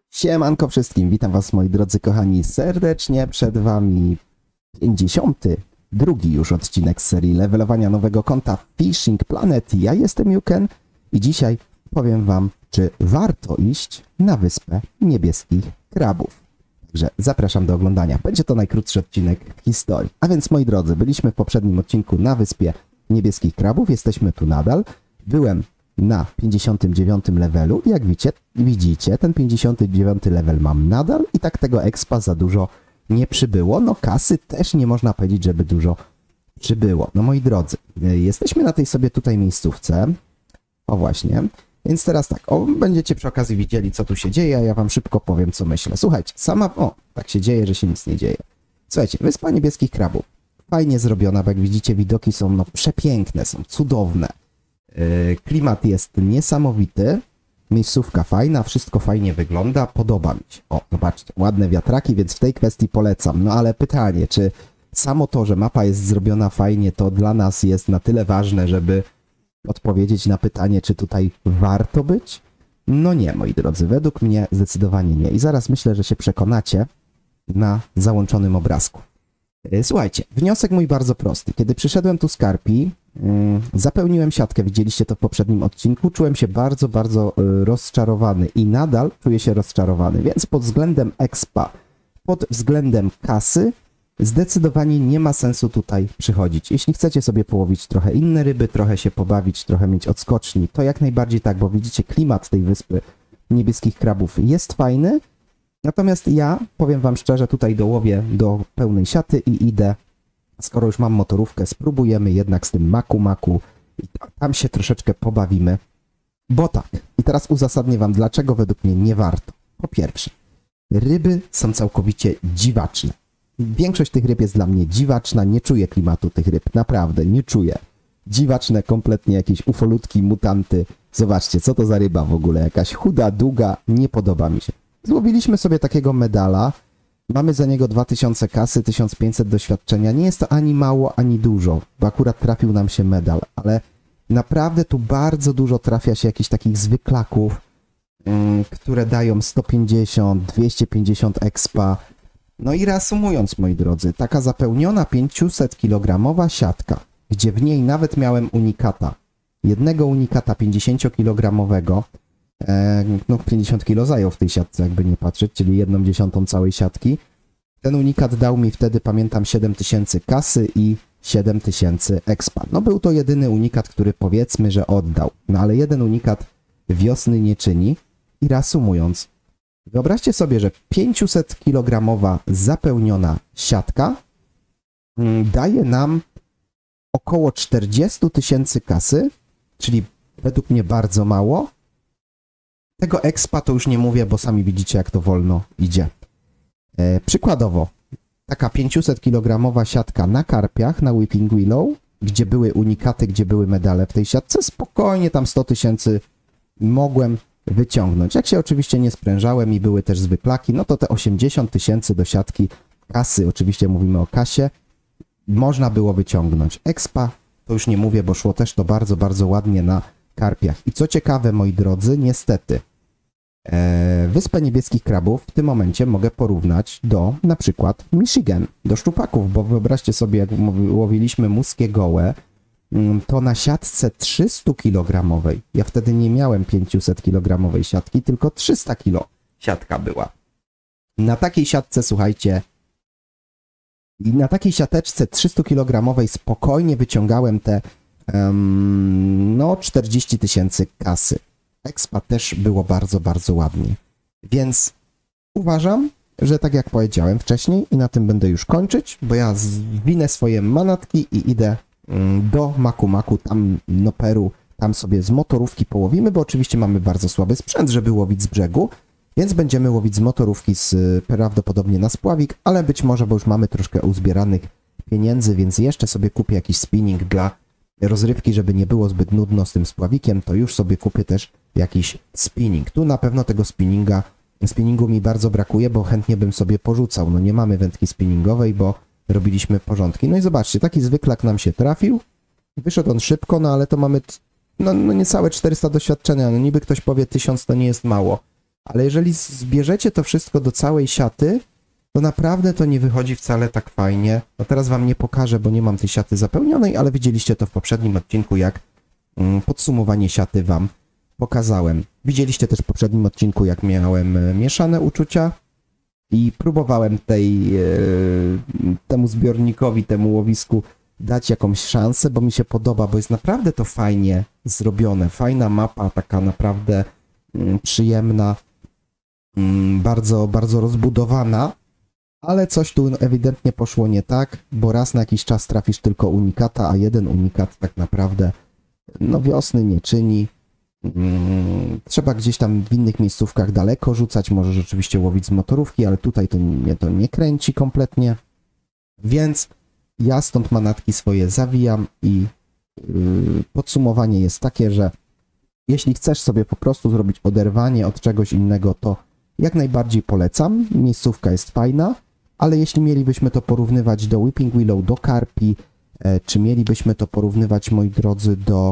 Siemanko wszystkim, witam was moi drodzy kochani serdecznie, przed wami 52 już odcinek z serii levelowania nowego konta Fishing Planet. Ja jestem Juken i dzisiaj powiem wam, czy warto iść na wyspę niebieskich krabów. Także zapraszam do oglądania, będzie to najkrótszy odcinek w historii. A więc moi drodzy, byliśmy w poprzednim odcinku na wyspie niebieskich krabów, jesteśmy tu nadal. Byłem na 59 levelu i jak widzicie, ten 59 level mam nadal i tak tego expa za dużo nie przybyło. No kasy też nie można powiedzieć, żeby dużo przybyło. No moi drodzy, jesteśmy na tej sobie tutaj miejscówce. O właśnie. Więc teraz tak, będziecie przy okazji widzieli, co tu się dzieje, a ja wam szybko powiem, co myślę. Słuchajcie, tak się dzieje, że się nic nie dzieje. Słuchajcie, wyspa niebieskich krabów. Fajnie zrobiona, bo jak widzicie, widoki są przepiękne, są cudowne. Klimat jest niesamowity, miejscówka fajna, wszystko fajnie wygląda, podoba mi się. O, zobaczcie, ładne wiatraki, więc w tej kwestii polecam. No ale pytanie, czy samo to, że mapa jest zrobiona fajnie, to dla nas jest na tyle ważne, żeby odpowiedzieć na pytanie, czy tutaj warto być? No nie, moi drodzy, według mnie zdecydowanie nie. I zaraz myślę, że się przekonacie na załączonym obrazku. Słuchajcie, wniosek mój bardzo prosty. Kiedy przyszedłem tu z Karpi, zapełniłem siatkę, widzieliście to w poprzednim odcinku, czułem się bardzo rozczarowany i nadal czuję się rozczarowany, więc pod względem expa, pod względem kasy, zdecydowanie nie ma sensu tutaj przychodzić. Jeśli chcecie sobie połowić trochę inne ryby, trochę się pobawić, trochę mieć odskoczni, to jak najbardziej tak, bo widzicie, klimat tej wyspy niebieskich krabów jest fajny. Natomiast ja, powiem wam szczerze, tutaj dołowię do pełnej siaty i idę, skoro już mam motorówkę, spróbujemy jednak z tym maku i tam się troszeczkę pobawimy, bo tak. I teraz uzasadnię wam, dlaczego według mnie nie warto. Po pierwsze, ryby są całkowicie dziwaczne. Większość tych ryb jest dla mnie dziwaczna, nie czuję klimatu tych ryb, naprawdę, nie czuję. Dziwaczne, kompletnie jakieś ufolutki, mutanty. Zobaczcie, co to za ryba w ogóle, jakaś chuda, długa, nie podoba mi się. Złowiliśmy sobie takiego medala, mamy za niego 2000 kasy, 1500 doświadczenia. Nie jest to ani mało, ani dużo, bo akurat trafił nam się medal, ale naprawdę tu bardzo dużo trafia się jakichś takich zwyklaków, które dają 150, 250 expa. No i reasumując, moi drodzy, taka zapełniona 500-kilogramowa siatka, gdzie w niej nawet miałem unikata, jednego unikata 50-kilogramowego, no 50 kg zajął w tej siatce, jakby nie patrzeć, czyli 1/10 całej siatki. Ten unikat dał mi wtedy, pamiętam, 7000 kasy i 7000 expa. No był to jedyny unikat, który powiedzmy, że oddał. No ale jeden unikat wiosny nie czyni. I reasumując, wyobraźcie sobie, że 500-kilogramowa zapełniona siatka daje nam około 40 000 kasy, czyli według mnie bardzo mało. Tego expa to już nie mówię, bo sami widzicie, jak to wolno idzie. Przykładowo, taka 500-kilogramowa siatka na karpiach, na Weeping Willow, gdzie były unikaty, gdzie były medale w tej siatce, spokojnie tam 100 000 mogłem wyciągnąć. Jak się oczywiście nie sprężałem i były też zwyklaki, no to te 80 000 do siatki kasy, oczywiście mówimy o kasie, można było wyciągnąć. Expa to już nie mówię, bo szło też to bardzo ładnie na karpiach. I co ciekawe, moi drodzy, niestety Wyspę Niebieskich Krabów w tym momencie mogę porównać do na przykład Michigan, do szczupaków, bo wyobraźcie sobie, jak łowiliśmy muskie gołe, to na siatce 300-kilogramowej, ja wtedy nie miałem 500-kilogramowej siatki, tylko 300 kg siatka była. Na takiej siatce, słuchajcie, na takiej siateczce 300-kilogramowej spokojnie wyciągałem te no 40 000 kasy. Expa też było bardzo ładnie. Więc uważam, że tak jak powiedziałem wcześniej i na tym będę już kończyć, bo ja zwinę swoje manatki i idę do Maku, tam no Peru, tam sobie z motorówki połowimy, bo oczywiście mamy bardzo słaby sprzęt, żeby łowić z brzegu, więc będziemy łowić z motorówki prawdopodobnie na spławik, ale być może, bo już mamy troszkę uzbieranych pieniędzy, więc jeszcze sobie kupię jakiś spinning dla rozrywki, żeby nie było zbyt nudno z tym spławikiem, to już sobie kupię też jakiś spinning. Tu na pewno tego spinningu mi bardzo brakuje, bo chętnie bym sobie porzucał. No nie mamy wędki spinningowej, bo robiliśmy porządki. No i zobaczcie, taki zwyklak nam się trafił. Wyszedł on szybko, no ale to mamy no niecałe 400 doświadczenia. No niby ktoś powie 1000 to nie jest mało, ale jeżeli zbierzecie to wszystko do całej siaty, to naprawdę to nie wychodzi wcale tak fajnie. No teraz wam nie pokażę, bo nie mam tej siaty zapełnionej, ale widzieliście to w poprzednim odcinku, jak podsumowanie siaty wam pokazałem. Widzieliście też w poprzednim odcinku, jak miałem mieszane uczucia i próbowałem temu zbiornikowi, temu łowisku dać jakąś szansę, bo mi się podoba, bo jest naprawdę to fajnie zrobione. Fajna mapa, taka naprawdę przyjemna, bardzo, bardzo rozbudowana, ale coś tu ewidentnie poszło nie tak, bo raz na jakiś czas trafisz tylko unikata, a jeden unikat tak naprawdę no wiosny nie czyni. Trzeba gdzieś tam w innych miejscówkach daleko rzucać, może rzeczywiście łowić z motorówki, ale tutaj mnie to nie kręci kompletnie, więc ja stąd manatki swoje zawijam i podsumowanie jest takie, że jeśli chcesz sobie po prostu zrobić oderwanie od czegoś innego, to jak najbardziej polecam, miejscówka jest fajna, ale jeśli mielibyśmy to porównywać do Weeping Willow, do karpi, czy mielibyśmy to porównywać, moi drodzy, do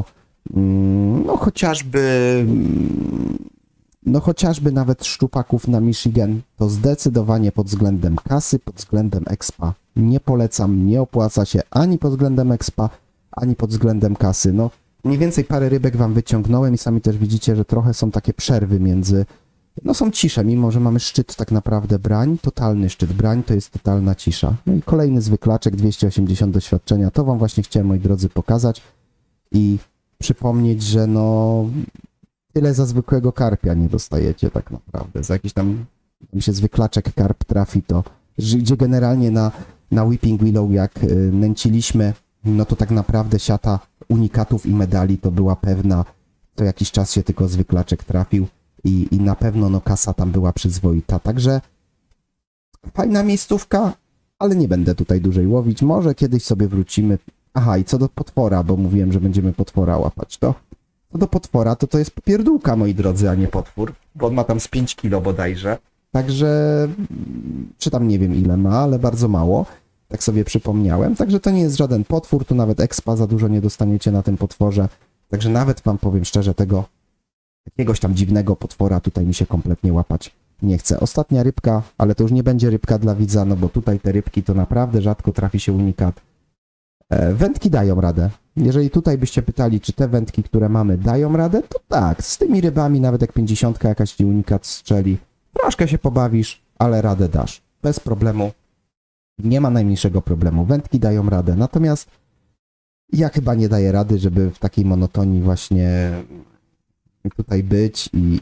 chociażby nawet szczupaków na Michigan, to zdecydowanie pod względem kasy, pod względem expa nie polecam, nie opłaca się ani pod względem expa, ani pod względem kasy. No, mniej więcej parę rybek wam wyciągnąłem i sami też widzicie, że trochę są takie przerwy między, no są cisze, mimo że mamy szczyt tak naprawdę brań, totalny szczyt brań, to jest totalna cisza. No i kolejny zwyklaczek, 280 doświadczenia, to wam właśnie chciałem, moi drodzy, pokazać i przypomnieć, że no tyle za zwykłego karpia nie dostajecie tak naprawdę. Za jakiś tam się zwyklaczek karp trafi, to gdzie generalnie na Weeping Willow jak nęciliśmy, no to tak naprawdę siata unikatów i medali to była pewna, to jakiś czas się tylko zwyklaczek trafił i na pewno no kasa tam była przyzwoita. Także fajna miejscówka, ale nie będę tutaj dłużej łowić. Może kiedyś sobie wrócimy. Aha, i co do potwora, bo mówiłem, że będziemy potwora łapać, to do potwora to jest popierdółka, moi drodzy, a nie potwór, bo on ma tam z 5 kilo bodajże. Także, czy tam nie wiem ile ma, ale bardzo mało, tak sobie przypomniałem. Także to nie jest żaden potwór, tu nawet expa za dużo nie dostaniecie na tym potworze. Także nawet wam powiem szczerze, tego jakiegoś tam dziwnego potwora tutaj mi się kompletnie łapać nie chce. Ostatnia rybka, ale to już nie będzie rybka dla widza, no bo tutaj te rybki to naprawdę rzadko trafi się unikat. Wędki dają radę. Jeżeli tutaj byście pytali, czy te wędki, które mamy, dają radę, to tak, z tymi rybami, nawet jak 50 jakaś ci unikat strzeli, troszkę się pobawisz, ale radę dasz. Bez problemu. Nie ma najmniejszego problemu. Wędki dają radę. Natomiast ja chyba nie daję rady, żeby w takiej monotonii właśnie tutaj być i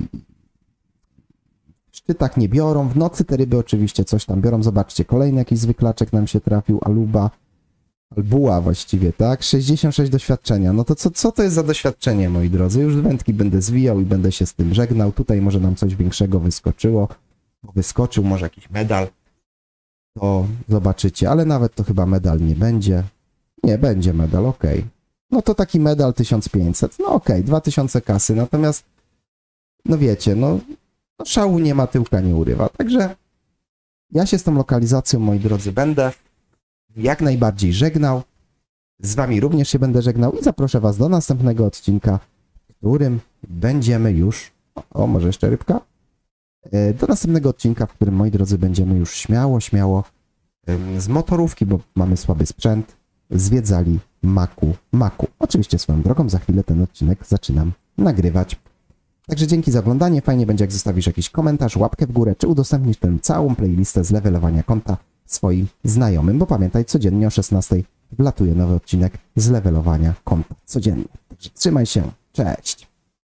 w szczytach nie biorą. W nocy te ryby oczywiście coś tam biorą. Zobaczcie, kolejny jakiś zwyklaczek nam się trafił, albuła właściwie, tak? 66 doświadczenia. No to co to jest za doświadczenie, moi drodzy? Już wędki będę zwijał i będę się z tym żegnał. Tutaj może nam coś większego wyskoczyło. Wyskoczył może jakiś medal. To zobaczycie, ale nawet to chyba medal nie będzie. Nie, będzie medal, okej. No to taki medal 1500. No okej, 2000 kasy. Natomiast, no wiecie, no szału nie ma, tyłka nie urywa. Także ja się z tą lokalizacją, moi drodzy, będę jak najbardziej żegnał. Z wami również się będę żegnał i zaproszę was do następnego odcinka, w którym będziemy już... O, może jeszcze rybka? Do następnego odcinka, w którym, moi drodzy, będziemy już śmiało z motorówki, bo mamy słaby sprzęt, zwiedzali Maku. Oczywiście swoją drogą, za chwilę ten odcinek zaczynam nagrywać. Także dzięki za oglądanie. Fajnie będzie, jak zostawisz jakiś komentarz, łapkę w górę, czy udostępnisz tę całą playlistę z levelowania konta swoim znajomym, bo pamiętaj, codziennie o 16 wlatuje nowy odcinek z levelowania konta. Codziennie. Także trzymaj się. Cześć!